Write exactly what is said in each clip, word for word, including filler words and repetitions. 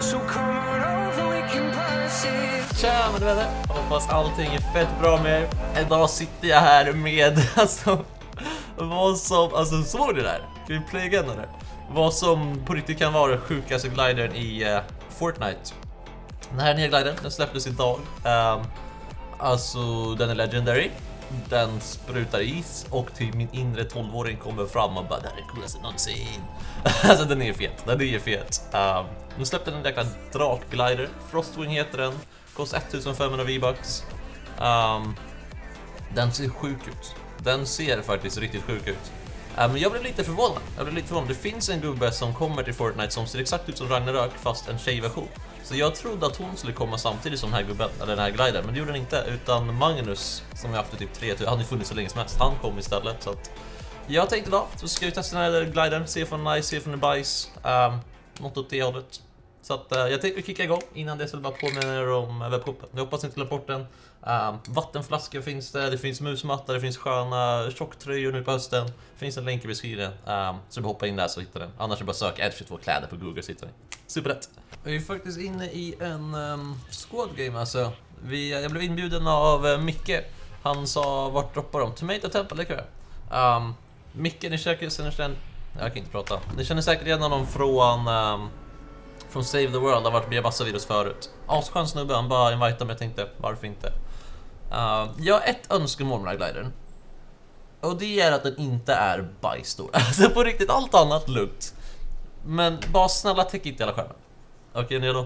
Tja, men vänner. Hoppas allting är fett bra med er. Idag sitter jag här med alltså vad som, alltså såg det där? Kan vi play again eller? Vad som på riktigt kan vara den sjukaste glidern i uh, Fortnite. Den här nya glidern, den släpptes idag. Um, alltså den är legendary. Den sprutar is och till min inre tolvåring kommer fram och bara det här är coolaste någonsin. Alltså den är fet, den är fet. Um, nu släppte den en jäkla drakglider. Frostwing heter den. Kostar ettusenfemhundra V-bucks. Um, den ser sjuk ut. Den ser faktiskt riktigt sjuk ut. Men um, jag blev lite förvånad. Jag blev lite förvånad. Det finns en gubbe som kommer till Fortnite som ser exakt ut som Ragnarök fast en tjejversion. Så jag trodde att hon skulle komma samtidigt som den här gubben, eller den här glidern, men det gjorde den inte. Utan Magnus, som jag haft i typ tre, han har ju funnits så länge som helst, han kom istället. Så att jag tänkte då, så ska vi testa den här glidern, se från nice, se från en bajs. Um, något åt det hållet. Så att, uh, jag tänkte kicka igång. Innan det så bara påminna er om webbshoppen. Jag hoppas inte glömt bort den. Um, vattenflaskor finns det, det finns musmatta, det finns sköna tjocktröjor nu på hösten. Det finns en länk i beskrivningen. Um, så bara hoppa in där så hittar den. Annars är bara sök Edge tjugotvå kläder på Google så hittar ni. Superrätt. Vi är faktiskt inne i en um, squad game alltså. Vi, jag blev inbjuden av uh, Micke. Han sa vart droppar de? Tomato Temple, det kör jag. Um, Micke, ni säkert känner, jag kan inte prata. Ni känner säkert igen honom från um, från Save the World, har varit med massa videos förut. Asskön snubbe, han bara invitade mig, jag tänkte, varför inte? Uh, jag har ett önskemål med den här glidern. Och det är att den inte är bajsstor. Alltså på riktigt, allt annat lugnt. Men bara snälla, täck inte hela skärmen. Okej, okay, ner då.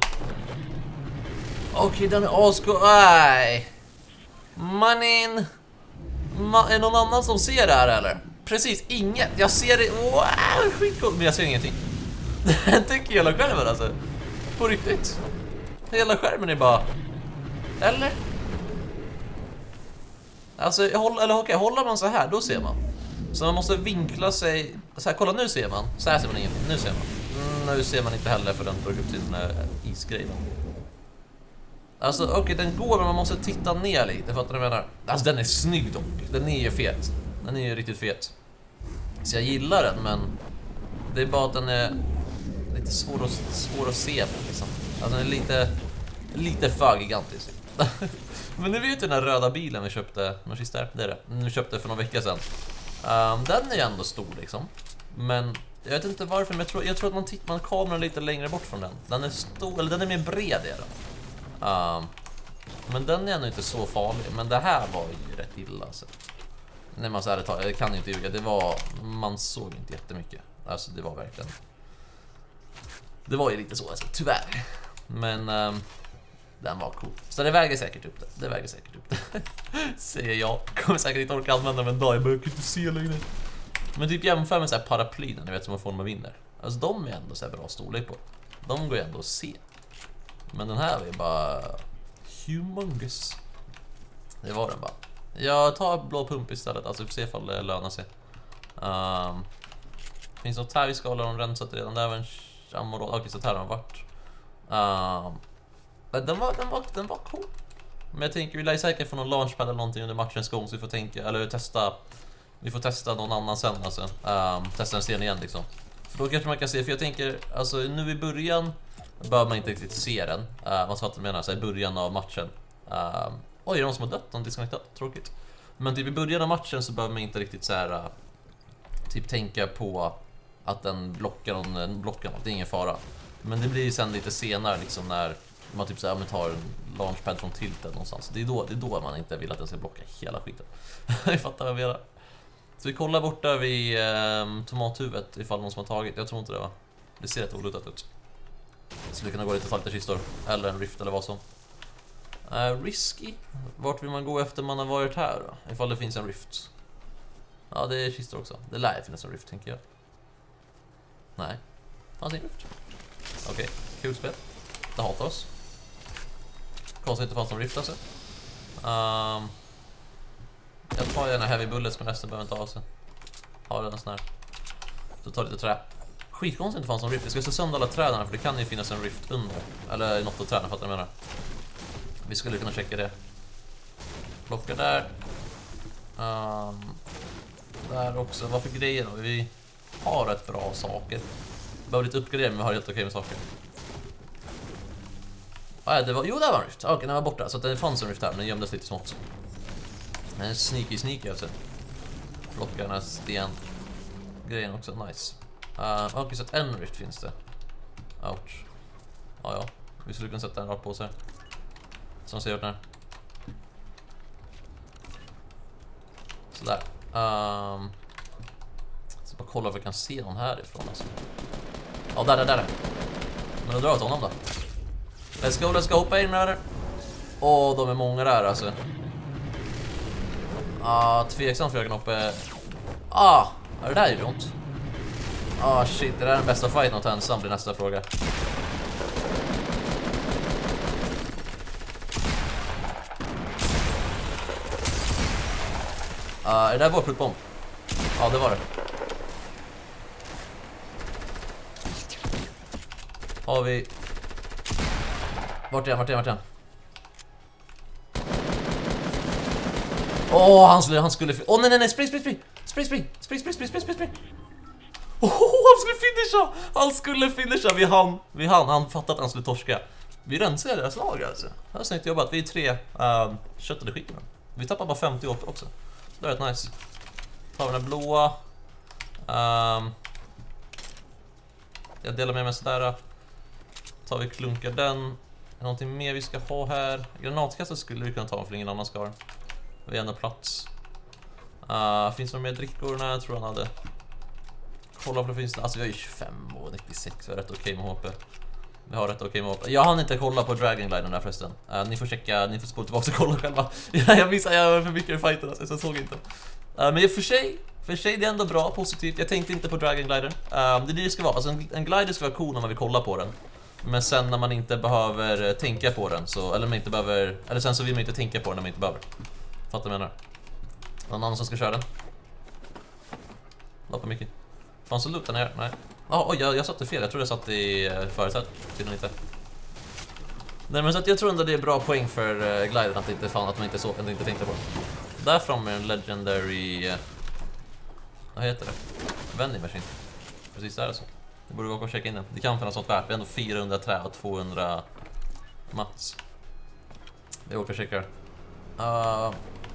Okej, okay, den är asskön. Nej. Manin. Ma är någon annan som ser det här eller? Precis, inget. Jag ser det. Wow, skitcoolt. Men jag ser ingenting. Den tycker hela skärmen alltså. På riktigt. Hela skärmen är bara... Eller? Alltså, håll, eller okej, okay, håller man så här, då ser man. Så man måste vinkla sig. Så här, kolla, nu ser man. Så här ser man ingenting, nu ser man. Mm, nu ser man inte heller för den drog upp sin uh, isgrej. Alltså, okej, okay, den går men man måste titta ner lite. Fattar du vad jag menar? Alltså, den är snygg dock. Den är ju fet. Den är ju riktigt fet. Så jag gillar den, men det är bara att den är lite svår att, svår att se på liksom. Alltså, den är lite lite för gigantisk. Men ni vet ju den här röda bilen vi köpte, men sist där, det är det. Vi köpte för några veckor sedan. Um, den är ju ändå stor liksom. Men jag vet inte varför, men jag tror, jag tror att man tittar man kameran lite längre bort från den. Den är stor, eller den är mer bred i den. Um, men den är ändå inte så farlig. Men det här var ju rätt illa alltså. Nej, man så här, jag kan inte ljuga. Det var, man såg inte jättemycket. Alltså det var verkligen, det var ju lite så alltså, tyvärr. Men um, den var cool. Så det väger säkert upp det. Det väger säkert upp det. Säger jag. Kommer säkert inte orka använda den en dag. Jag behöver inte se längre. Men typ jämför med så här paraplyna, ni vet som man får när man vinner. Alltså de är ändå så här bra storlek på. De går ju ändå att se. Men den här är bara humongous. Det var den bara. Jag tar blå pump istället. Alltså vi får se ifall det lönar sig. Um, finns något här vi ska hålla dem rensat redan. Där var en chamorol. Okej, så här har de varit. Um, Den var, den, var, den var cool. Men jag tänker vi lär säkert få någon launchpad eller någonting under matchens gång. Så vi får tänka, eller testa. Vi får testa någon annan sen alltså. um, Testa en scen igen liksom. För då kanske man kan se, för jag tänker alltså nu i början behöver man inte riktigt se den. uh, Man fattar menar, så i början av matchen. um, Oj, är det någon som har dött? Någon disconnectat? Tråkigt. Men typ i början av matchen så behöver man inte riktigt så här, uh, typ tänka på att den blockar någon, blockar något, det är ingen fara. Men det blir sen lite senare liksom när man typ så här, man tar en launchpad från tilten någonstans. Det är då, det är då man inte vill att den ska blocka hela skiten. Jag fattar vad jag menar. Så vi kollar borta vid eh, tomathuvudet ifall någon som har tagit. Jag tror inte det va. Det ser rätt olutat ut. Så vi kan gå lite falta kistor. Eller en rift eller vad som. Uh, risky. Vart vill man gå efter man har varit här då? Ifall det finns en rift. Ja, det är kistor också. Det lär finnas en rift tänker jag. Nej. Fanns en rift. Okej, okay. Kul spel. Det hatar oss. Konstigt inte fanns någon rift alltså. um, Jag tar gärna heavy bullets men resten behöver inte ha sig. Har den sån här. Så tar lite trä. Skitkonstigt inte fanns någon rift. Jag ska slå sönder alla träden för det kan ju finnas en rift under. Eller något av träden, fattar du vad jag menar. Vi skulle kunna checka det. Plocka där. um, Där också. Vad för grejer då? Vi har rätt bra saker. Behöver lite uppgradering men vi har helt okej med saker. Ah, det var, jo, där var en rift. Okej, okay, den var borta. Så det fanns en rift här, men den gömdes lite smått. Den är sneaky sneaky alltså. Plockar den här sten grejen också, nice. Uh, Okej, okay, så att en rift finns det. Ouch. Ja, ja. Vi skulle kunna sätta en rakt på sig. Som ser ut här. Sådär. Um, så bara kolla om vi kan se någon härifrån alltså. Ja, där, där, där. Men då drar jag till honom då. Let's go, let's go, hoppa in där. Åh, oh, de är många där alltså. Ah, tveksamt för jag kan hoppa. Ah, är det där ju ont? Ah, shit, det där är den bästa fighten att ta ensam, blir nästa fråga. Ah, är det där vår pruttbomb? Ja, det var det. Har vi... Vart är han, vart är han, vart är han? Åh, oh, han skulle, han skulle... Åh, oh, nej, nej, nej, spring, spring, spring! Spring, spring, spring, spring, spring, spring, spring, spring! Åh, oh, han skulle finisha! Han skulle finisha, vi hann, vi hann, han fattade att han skulle torska. Vi rensade deras lag alltså. Det var snyggt jobbat, vi är tre uh, köttade skickor. Vi tappar bara femtio upp också. Det är rätt nice. Tar vi den här blåa. Um, jag delar med mig sådär. Tar vi klunkar den. Är det någonting mer vi ska ha här? Granatkastet skulle vi kunna ta för ingen annan skar. Vi har ändå plats. Uh, finns det några mer drickor? Nej, jag tror han hade. Kolla på det finns det. Alltså vi har ju tjugofem och nittiosex. Vi har rätt okej okay med H P. Vi har rätt okej okay med H P. Jag hann inte kolla på Dragon Gliden där förresten. Uh, ni får checka, ni får spola tillbaka och kolla själva. Jag missade, jag var för mycket i fighten alltså, så jag såg inte. Uh, men för sig, för sig det är ändå bra, positivt. Jag tänkte inte på Dragon Gliden. Uh, det är det det ska vara. Alltså en, en glider ska vara cool när man vill kolla på den. Men sen när man inte behöver tänka på den så, eller man inte behöver, eller sen så vill man inte tänka på den när man inte behöver. Fattar du menar? Någon annan som ska köra den? Loppa mycket. Fanns det loot den här? Nej. Oh, oj, jag, jag satte fel. Jag tror jag satt i uh, förutsätt. Tydligen inte. Nej, men så att jag tror ändå det är bra poäng för uh, gliden att det inte fan att man inte så, inte tänkte på den. Där framme är en legendary... Uh, vad heter det? Vending machine. Precis där alltså. Det borde gå och checka in den. Det kan finnas något värt. Vi har ändå fyrahundra trä och tvåhundra mats. Vi åker och checkar. Uh,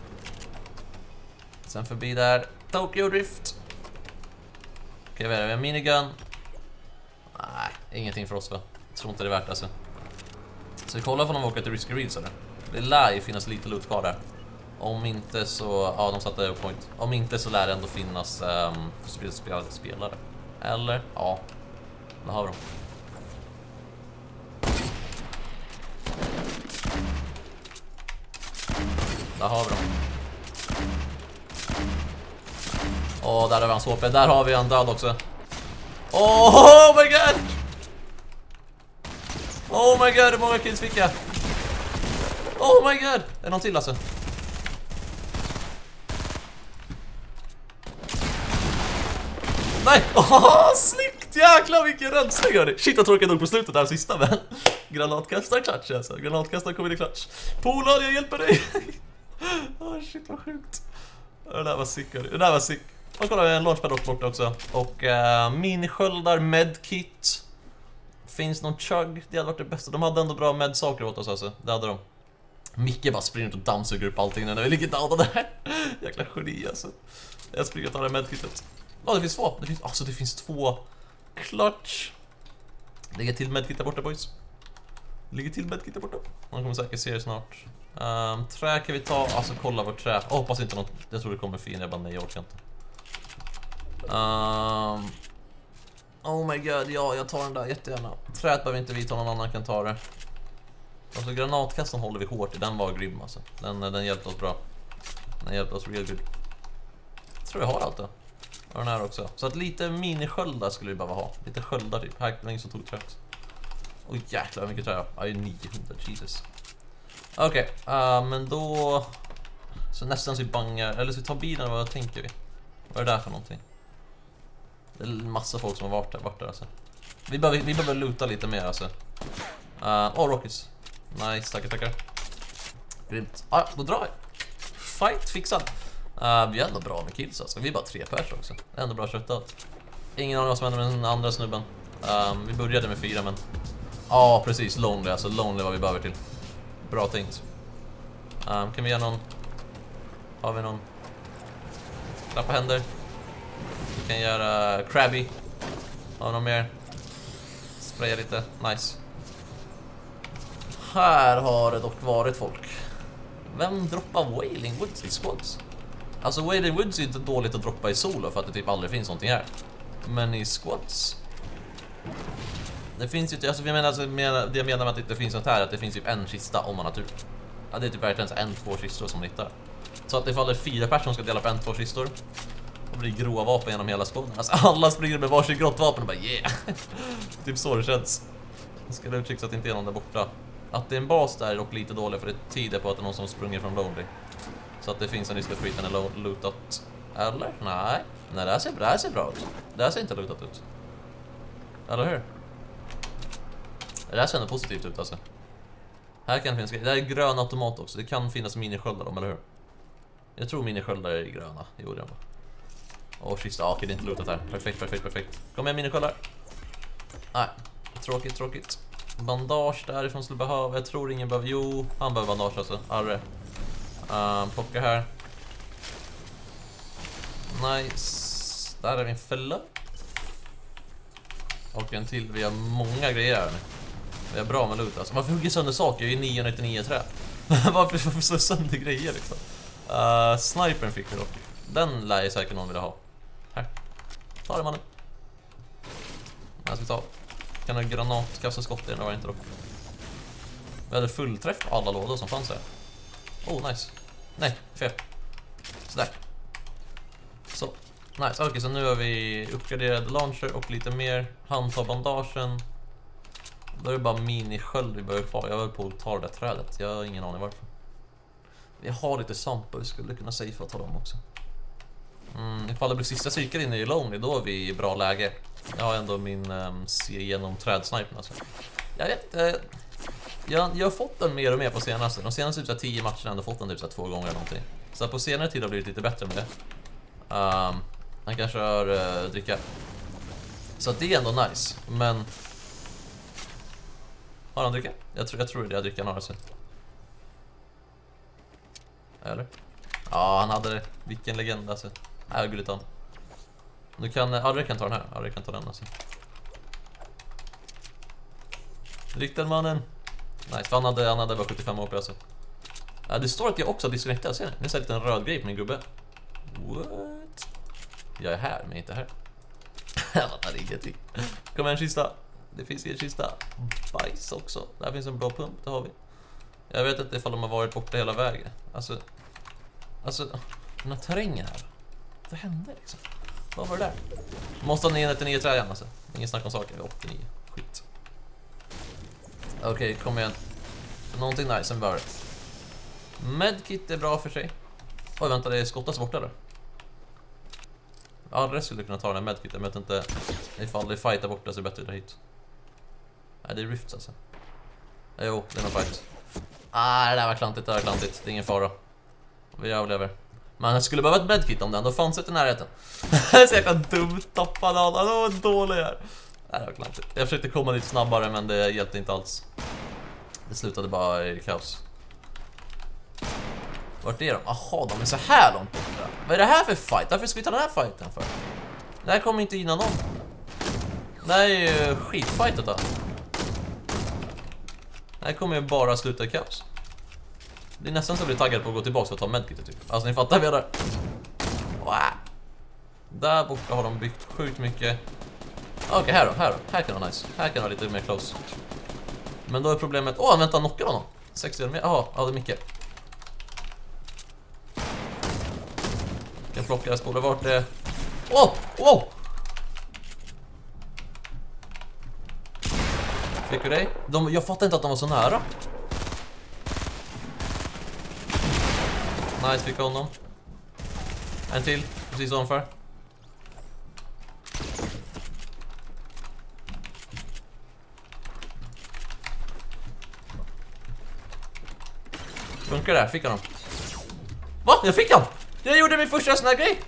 sen förbi där. Tokyo Drift. Okej, vad är det? Vi har minigun. Nej, ingenting för oss va? Jag tror inte det är värt alltså. Så vi kollar om de åker till Risky Reels eller? Det lär ju finnas lite loot kvar där. Om inte så... Ja, de satte point. Om inte så lär det ändå finnas um, spel, spel, spelare. Eller? Ja. Där har vi dem. Där har vi dem. Åh, där har vi hans H P. Där har vi en död också. Oh my god! Oh my god, hur många kills fick jag? Oh my god! Är det någon till alltså? Nej! Åh, snyggt! Jäklar vilken rensning gör det! Shit, jag tror jag dog på slutet där sista, men granatkastar clutch alltså. Granatkastar kommer i clutch. Polad, jag hjälper dig! Åh, oh, shit vad sjukt. Det där var sick. Det där var sick. Och kolla, vi har en launchpad borta också. Och uh, minisköldar, medkit. Finns någon chug? Det hade varit det bästa. De hade ändå bra medsaker åt oss alltså. Det hade de. Micke bara springer ut och dammsuger upp allting när vi ligger döda där. Jäkla geni alltså. Jag springer och tar det medkitet. Ja, oh, det finns två. Det finns, alltså det finns två clutch. Lägger till medkit där borta, boys. Ligger till medkit där borta. Man kommer säkert se det snart. Um, trä kan vi ta. Alltså kolla vårt trä. Oh, hoppas inte något. Jag tror det kommer fin. Jag bara nej, jag orkar inte. Um, oh my god, ja, jag tar den där jättegärna. Träet behöver inte vi ta, någon annan kan ta det. Alltså granatkastan håller vi hårt i. Den var grym alltså. Den, den hjälpte oss bra. Den hjälpte oss real good. Jag tror jag har allt det. Och den här också. Så att lite minisköldar skulle vi bara ha. Lite sköldar typ. Här var ingen som tog träet. Oj jäklar vad mycket trä jag har. Ja, niohundra, Jesus. Okej, okay, uh, men då... Så nästan så vi bangar. Eller så vi tar bilen, vad tänker vi? Vad är det där för någonting? Det är en massa folk som har varit där, varit där alltså. Vi behöver, vi behöver loota lite mer alltså. Åh, uh, oh, Rockets. Nice, tackar, tackar. Grymt. Ah, då drar vi. Fight fixad. Uh, vi är ändå bra med kills alltså. Vi är bara tre pers också. Det är ändå bra köttat. Ingen aning vad som händer med den andra snubben. Um, vi började med fyra, men Ja, precis. Lonely. Alltså lonely vad vi behöver till. Bra tänkt. Um, kan vi göra någon... Har vi någon... Klappa händer. Vi kan göra Krabby. Har vi någon mer? Spraya lite. Nice. Här har det dock varit folk. Vem droppar Wailing Woods i squads? Alltså Wailing Woods är inte dåligt att droppa i solo för att det typ aldrig finns någonting här. Men i squads... Det finns ju inte, alltså, jag menar, alltså, det jag menar med att det inte finns något här, att det finns typ en kista om man har tur. Ja, det är typ verkligen en, två kistor som man hittar. Så att ifall det är fyra personer som ska dela på en, två kistor, och blir grova vapen genom hela skåden. Alltså alla springer med varsin grottvapen och bara yeah. Typ så det känns. Jag ska uttrycka så att det inte är någon där borta. Att det är en bas där är dock lite dålig, för det tyder på att det är någon som springer från Lonely. Så att det finns en risk att skiten är lo- lootat. Eller? Nej. Nej, det här ser, det här ser bra ut. Det här ser inte lootat ut. Eller hur? Det här ser positivt ut alltså. Här kan finnas, det här är grön automat också. Det kan finnas minisköldar om, eller hur? Jag tror minisköldar är gröna. Jo, det är Åh, kista. Ja, okej, det är inte lootat här. Perfekt, perfekt, perfekt. Kom igen, minisköldar. Nej, tråkigt, tråkigt. Bandage därifrån skulle behöva. Jag tror ingen behöver. Jo, han behöver bandage alltså. Arre. Uh, plocka här. Nice. Där är vi en fälla. Och en till. Vi har många grejer här nu. Vi har bra med loot alltså. Varför hugger sönder saker? Jag är ju niohundranittionio trä. varför, varför slår sönder grejer liksom? Uh, snipern fick vi dock. Den lär jag säkert någon vilja ha. Här. Ta det mannen. Här ska vi ta. Kan ha granat, kasta skott i den, det var inte dock. Vi hade fullträff på alla lådor som fanns här. Oh, nice. Nej, fel. Sådär. Så, nice. Okej, okay, så nu har vi uppgraderad launcher och lite mer. Handtag bandagen. Då är det bara minisköld vi behöver kvar. Jag vill på att ta det där trädet. Jag har ingen aning varför. Vi har lite sampa, vi skulle kunna safea ta dem också. Mm, ifall det blir sista cykeln inne i Lonely, då är vi i bra läge. Jag har ändå min um, se igenom trädsnipen alltså. Jag vet inte. Jag, jag har fått den mer och mer på senaste. De senaste typ tio matcherna har jag ändå fått den typ så två gånger eller någonting. Så på senare tid har det blivit lite bättre med det. Um, han kanske har uh, dricka. Så det är ändå nice. Men har han dricka? Jag tror, jag tror det är dricka några sett. Eller? Ja, han hade det. Vilken legend alltså. Nej, gulligt han. Nu kan Arre kan ta den här. Arre kan ta den alltså. Rikten mannen. Nice, för han hade, han hade bara sjuttiofem år på alltså. Ja, det står att jag också har disconnectat, ser ni? Det är en liten röd grej på min gubbe. What? Jag är här, men inte här. Jag fattar ingenting. Kom en kista. Det finns en kista. Bajs också. Där finns en bra pump, det har vi. Jag vet inte ifall de har varit borta hela vägen. Alltså, alltså den här terrängen här. Vad hände liksom? Vad var det där? Måste ha niohundranittionio trä igen alltså. Ingen snack om saker, åttionio. Skit. Okej, okay, kom igen. Någonting nice än bara. Medkit är bra för sig. Oj, vänta, det är skottas borta där. Arre skulle kunna ta den här medkiten, men jag vet inte ifall det är fightar borta så är det bättre att dra hit. Nej, det är rifts alltså. Jo, det är någon fight. Ah, det där var klantigt, det där var klantigt. Det är ingen fara. Vi överlever. Men jag skulle behöva ett medkit om den, då fanns det i närheten. Jag är så jäkla dumt, tappade alla. Det var dålig här. Det var klantigt. Jag försökte komma lite snabbare, men det hjälpte inte alls. Det slutade bara i kaos. Vart är de? Jaha, de är så här långt borta. Vad är det här för fight? Varför ska vi ta den här fighten för? Det här kommer inte innan någon. Det här är ju skitfightet då. Det här kommer ju bara sluta i kaos. Det är nästan så jag blir taggad på att gå tillbaka för att ta medkitet typ. Alltså ni fattar vad jag där. Wow. Där borta har de byggt sjukt mycket. Okej, okay, här då, här då. Här kan vara nice. Här kan vara lite mer close. Men då är problemet... Åh, oh, vänta, knockar honom. sextio mer. Jaha, ja, det är mycket. Jag kan plocka, jag spolar vart det... Åh, oh, wow! Fick vi dig? De, jag fattar inte att de var så nära. Nice, fick honom. En till, precis ovanför. Funkar det här? Fick han honom? Va? Jag fick honom! Jag gjorde min första sån här grej.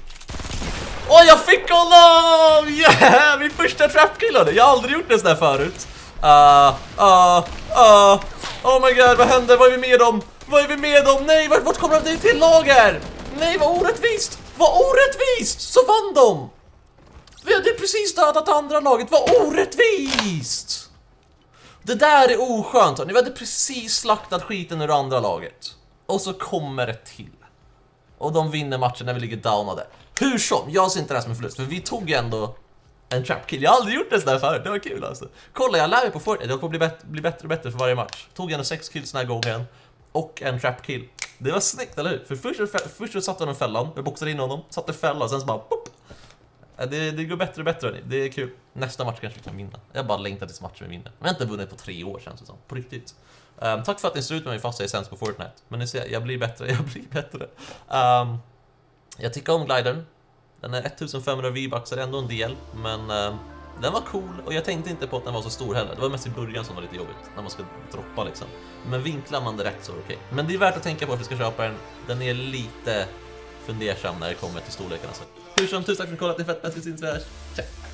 Åh, jag fick honom! Yeah! Min första trapkillade. Jag har aldrig gjort det sån här förut. Uh, uh, uh. Oh my god, vad händer? Vad är vi med om? Vad är vi med om? Nej, vart, vart kommer det till lager? Nej, vad orättvist! Vad orättvist! Så vann de! Vi hade precis dödat andra laget. Vad orättvist! Det där är oskönt. Ni hade precis slaktat skiten ur andra laget. Och så kommer det till. Och de vinner matchen när vi ligger downade. Hur som, jag ser inte det här som en förlust. För vi tog ändå en trap kill. Jag har aldrig gjort det sådär förut, det var kul alltså. Kolla, jag lär mig på Fortnite. Jag kommer bli, bet- bli bättre och bättre för varje match. Tog ändå sex kills den här gången. Och en trap kill. Det var snyggt, eller hur? För först, först så satte honom fällan. Jag boxade in honom, satte fällan, sen så bara pop. Det, det går bättre och bättre, det är kul. Nästa match kanske vi kan vinna. Jag bara längtar tills matchen vi vinner. Jag har inte vunnit på tre år känns det som, på riktigt. um, Tack för att ni står ut med mig fast jag är sämst på Fortnite. Men ni ser, jag blir bättre, jag blir bättre. um, Jag tycker om glidern. Den är femtonhundra V-bucks, är ändå en del. Men um, den var cool och jag tänkte inte på att den var så stor heller. Det var mest i början som var lite jobbigt, när man ska droppa liksom. Men vinklar man det rätt så är det okej. Men det är värt att tänka på att vi ska köpa den. Den är lite fundersam när det kommer till storleken alltså. Hur som, tusen tack för att ni kollat, det är fett bäst, vi syns vi hörs. Tja!